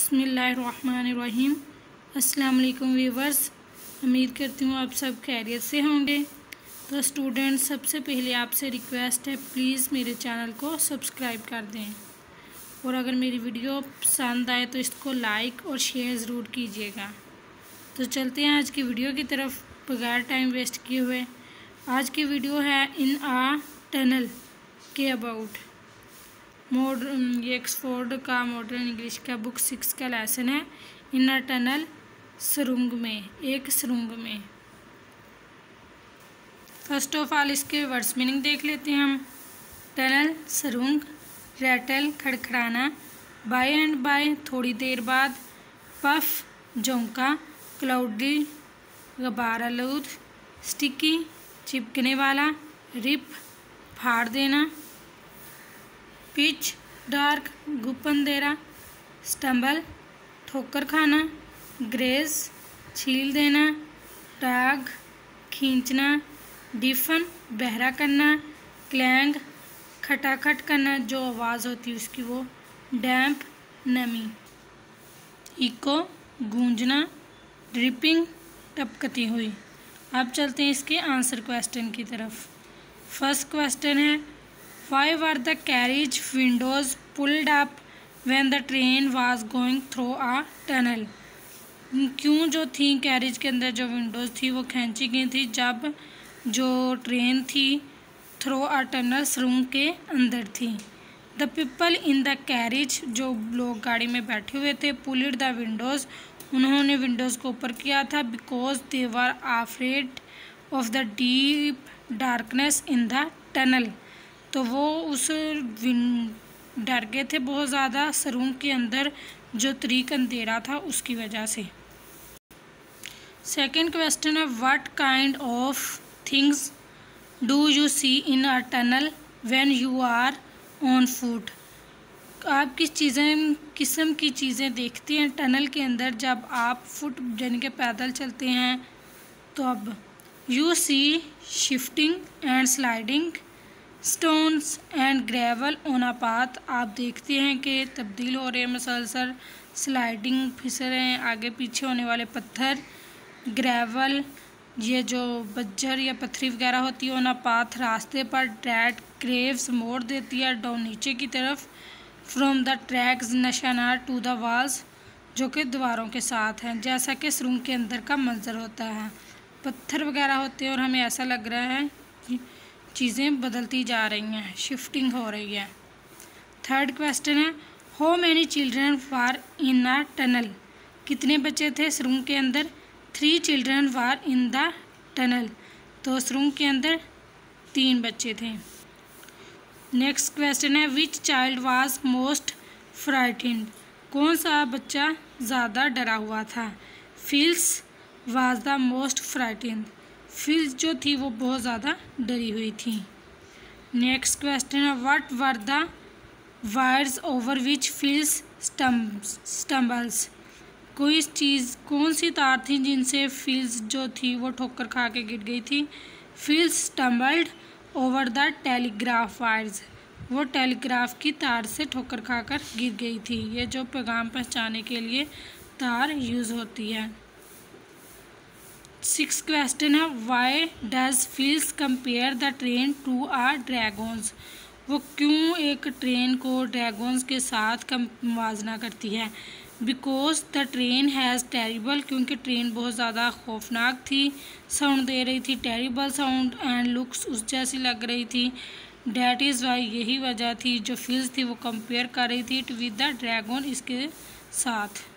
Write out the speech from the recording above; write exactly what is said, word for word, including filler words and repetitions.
बिस्मिल्लाहिर्रहमानिर्रहीम। अस्सलाम वालेकुम व्यूवर्स, उम्मीद करती हूँ आप सब खैरियत से होंगे। तो स्टूडेंट्स, सबसे पहले आपसे रिक्वेस्ट है, प्लीज़ मेरे चैनल को सब्सक्राइब कर दें और अगर मेरी वीडियो पसंद आए तो इसको लाइक और शेयर ज़रूर कीजिएगा। तो चलते हैं आज की वीडियो की तरफ बगैर टाइम वेस्ट किए हुए। आज की वीडियो है इन आ टनल के अबाउट। मॉडर्न ये एक्सफोर्ड का मॉडर्न इंग्लिश का बुक सिक्स का लेसन है, इन अ टनल, सुरंग में, एक सुरंग में। फर्स्ट ऑफ ऑल इसके वर्ड्स मीनिंग देख लेते हैं हम। टनल सुरंग, रैटल खड़खड़ाना, बाय एंड बाय थोड़ी देर बाद, पफ झोंका, क्लाउडी गबार आलूद, स्टिकी चिपकने वाला, रिप फाड़ देना, पिच डार्क गुप्त अंधेरा, स्टम्बल ठोकर खाना, ग्रेज छील देना, टैग खींचना, डिफन बहरा करना, क्लैंग खटाखट करना जो आवाज़ होती है उसकी वो, डैम्प नमी, इको गूंजना, ड्रिपिंग टपकती हुई। अब चलते हैं इसके आंसर क्वेश्चन की तरफ। फर्स्ट क्वेश्चन है, why were the carriage windows pulled up when the train was going through a tunnel. क्यों जो थी कैरेज के अंदर जो विंडोज़ थी वो खींची गई थी जब जो ट्रेन थी थ्रू अ टनल, सुरंग के अंदर थी। The people in the carriage, जो लोग गाड़ी में बैठे हुए थे, पुल्ड द विंडोज़, उन्होंने विंडोज़ को ऊपर किया था, because they were afraid of the deep darkness in the tunnel. तो वो उस डर गए थे बहुत ज़्यादा सुरंग के अंदर जो तरीक अंधेरा था उसकी वजह से। सेकंड क्वेश्चन है, what kind of things do you see in a tunnel when you are on foot. आप किस चीज़ें किस्म की चीज़ें देखते हैं टनल के अंदर जब आप फुट यानी कि पैदल चलते हैं। तो अब you see shifting and sliding stones and gravel on a path, आप देखते हैं कि तब्दील हो रहे हैं मसलसल, स्लाइडिंग फिसल रहे हैं आगे पीछे होने वाले पत्थर, ग्रेवल ये जो बज्जर या पत्थरी वगैरह होती है, ऑन अ पाथ रास्ते पर, ड्रैट क्रेव्स मोड़ देती है डाउन नीचे की तरफ, फ्रॉम द ट्रैक्स नशानार टू द वाल्स, जो कि दीवारों के साथ हैं, जैसा कि सुरंग के अंदर का मंजर होता है, पत्थर वगैरह होते हैं और हमें ऐसा लग रहा है कि चीज़ें बदलती जा रही हैं, शिफ्टिंग हो रही है। थर्ड क्वेश्चन है, how many children were in a tunnel, कितने बच्चे थे सुरंग के अंदर। Three children were in the tunnel, तो सुरंग के अंदर तीन बच्चे थे। नेक्स्ट क्वेश्चन है, which child was most frightened, कौन सा बच्चा ज़्यादा डरा हुआ था। Phyllis was the most frightened, Phyllis जो थी वो बहुत ज़्यादा डरी हुई थी। नेक्स्ट क्वेश्चन है, what were the wires over which Phyllis stumbles, कोई चीज़ कौन सी तार थी जिनसे फिल्स जो थी वो ठोकर खा के गिर गई थी। Phyllis stumbled over the telegraph wires, वो टेलीग्राफ की तार से ठोकर खाकर गिर गई थी। ये जो पैगाम पहुंचाने के लिए तार यूज़ होती है। सिक्स क्वेश्चन है, why does Phyllis compare the train to a dragons, वो क्यों एक ट्रेन को ड्रैगन्स के साथ कम मुवाजना करती है। Because the train has terrible, क्योंकि ट्रेन बहुत ज़्यादा खौफनाक थी, साउंड दे रही थी, टेरिबल साउंड, एंड लुक्स उस जैसी लग रही थी। डैट इज़ वाई, यही वजह थी जो फिल्स थी वो कंपेयर कर रही थी विद द ड्रैगन, इसके साथ।